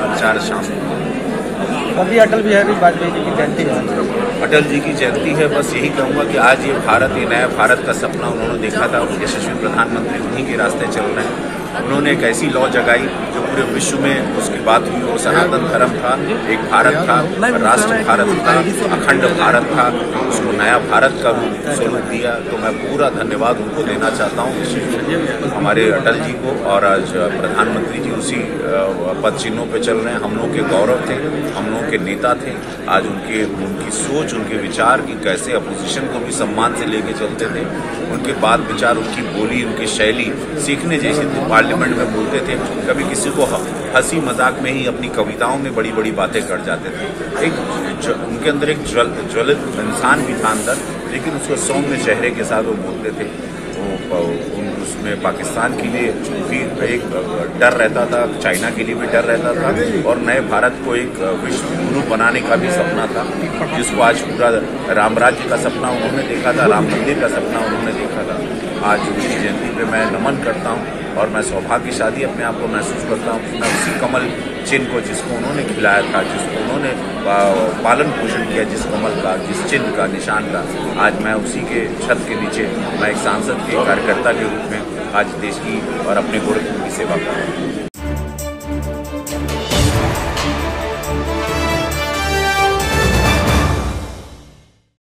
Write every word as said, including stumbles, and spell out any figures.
प्रचार शामिल। अभी अटल बिहारी वाजपेयी जी की जयंती है। अटल जी की जयंती है। बस यही कहूँगा कि आज ये भारत, ये नया भारत का सपना उन्होंने देखा था। यशस्वी प्रधानमंत्री उन्हीं के रास्ते चल रहे हैं। उन्होंने एक ऐसी लॉ जगाई जो पूरे विश्व में उसकी बात हुई। वो सनातन धर्म था, एक भारत था, राष्ट्र भारत था, अखंड भारत था। उसको नया भारत का रूप स्वरूप दिया। तो मैं पूरा धन्यवाद उनको देना चाहता हूँ, हमारे अटल जी को। और आज प्रधानमंत्री जी उसी पद चिन्हों पर चल रहे हैं। हम लोग के गौरव थे, हम लोग के नेता थे। आज उनके उनकी सोच, उनके विचार की कैसे अपोजिशन को भी सम्मान से लेके चलते थे। उनके बात विचार, उनकी बोली, उनकी शैली सीखने जैसी थी। पार्लियामेंट में बोलते थे, कभी किसी को हंसी मजाक में ही अपनी कविताओं में बड़ी बड़ी बातें कर जाते थे। एक ज, उनके अंदर एक ज्वल ज्वलित इंसान भी था अंदर, लेकिन उसको सौम्य चेहरे के साथ वो बोलते थे। वो उसमें पाकिस्तान के लिए भी एक डर रहता था, चाइना के लिए भी डर रहता था, और नए भारत को एक विश्व गुरु बनाने का भी सपना था, जिसको आज पूरा राम राज्य का सपना उन्होंने देखा था, राम मंदिर का सपना उन्होंने देखा था। आज उनकी जयंती पे मैं नमन करता हूँ और मैं सौभाग्यशाली अपने आप को महसूस करता हूँ कि मैं उसी कमल चिन्ह को, जिसको उन्होंने खिलाया था, जिसको उन्होंने पालन पोषण किया, जिस कमल का, जिस चिन्ह का, निशान का, आज मैं उसी के छत के नीचे मैं एक सांसद के कार्यकर्ता के रूप में आज देश की और अपने गोरखपुर की सेवा कर रहा हूँ।